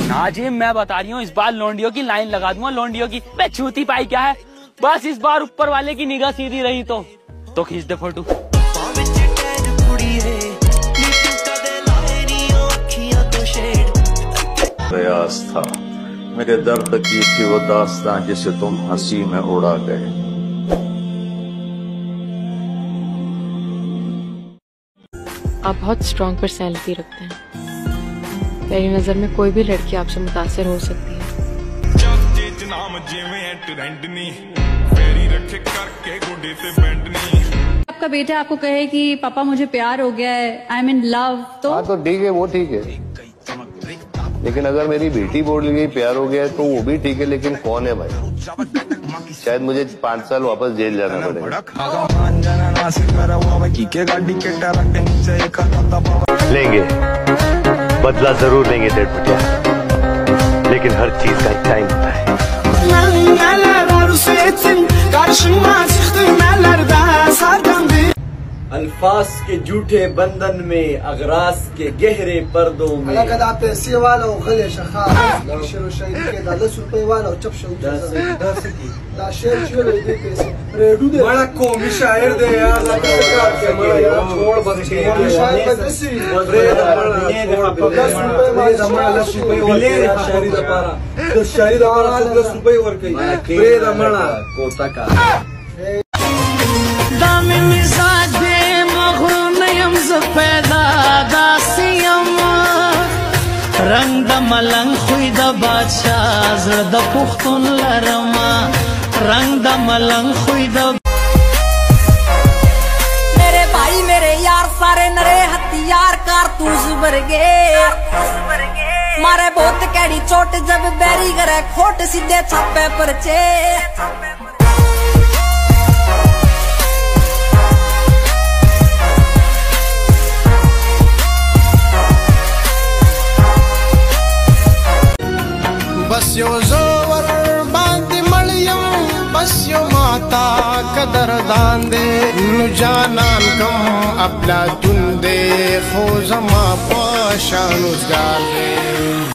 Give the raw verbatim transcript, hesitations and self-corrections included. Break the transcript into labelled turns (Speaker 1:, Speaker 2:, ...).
Speaker 1: नाजिम मैं बता रही हूँ इस बार लोंडियों की लाइन लगा दूंगा। लोंडियों की मैं छूती पाई क्या है, बस इस बार ऊपर वाले की निगाह सीधी रही तो तो खींच दे फोटो।
Speaker 2: प्रयास था मेरे दर्द की थी वो दास्तां जिसे तुम हंसी में उड़ा गए।
Speaker 3: आप बहुत स्ट्रॉन्ग पर्सनैलिटी रखते हैं। मेरी नजर में कोई भी लड़की आपसे मुतासिर हो सकती है।
Speaker 4: आपका बेटा आपको कहे कि पापा मुझे प्यार हो गया है, आई एम इन लव, तो
Speaker 5: हाँ तो ठीक है, वो ठीक है। लेकिन अगर मेरी बेटी बोल गई प्यार हो गया है तो वो भी ठीक है, लेकिन कौन है भाई? शायद मुझे पाँच साल वापस जेल जाना पड़ेगा।
Speaker 6: लेंगे बदला जरूर लेंगे डेढ़ बिटिया, लेकिन हर चीज का एक टाइम होता है।
Speaker 7: अल्फाज के झूठे बंधन में, अगरास के गहरे पर्दों में, बड़ा कौमी शायर दे यार,
Speaker 8: रंग द मलंग खुई द बादशाह ज़र द पुख्तुन लरमा, रंग द मलंग खुई द।
Speaker 9: मेरे भाई मेरे यार सारे नरे हथियार कारतूस वर्गे, मारे बहुत कैडी चोट जब बैरी करे खोट सीधे छापे परचे।
Speaker 10: बस यो जोवर बांधे मलियम, बस यो माता कदर दांदे, नुजानान कम अपला दुंदे, खो जमा पाशानु जाले।